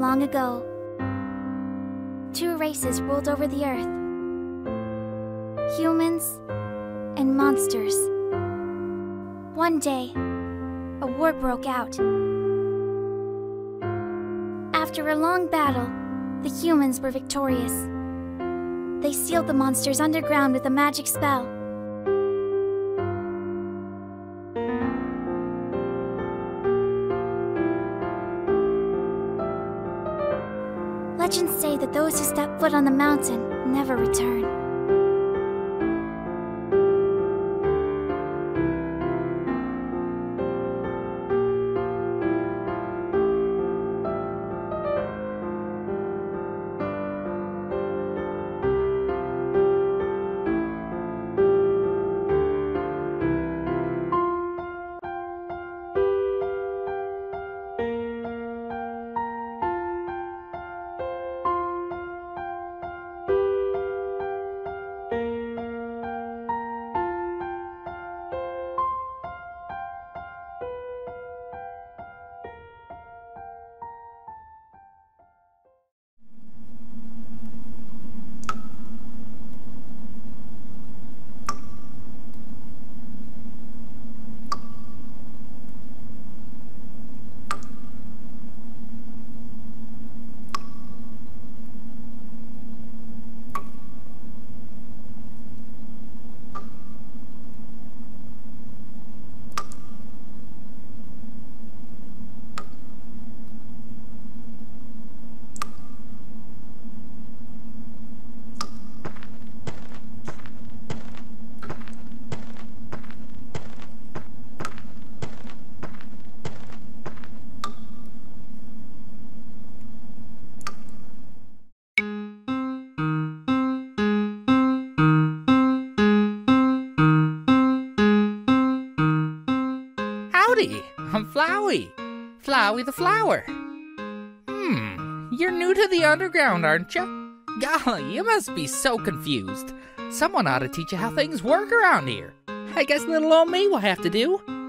Long ago, two races ruled over the earth. Humans and monsters. One day, a war broke out. After a long battle, the humans were victorious. They sealed the monsters underground with a magic spell. Legends say that those who step foot on the mountain never return. Howdy, I'm Flowey. Flowey the Flower. You're new to the underground, aren't you? Golly, you must be so confused. Someone ought to teach you how things work around here. I guess little old me will have to do.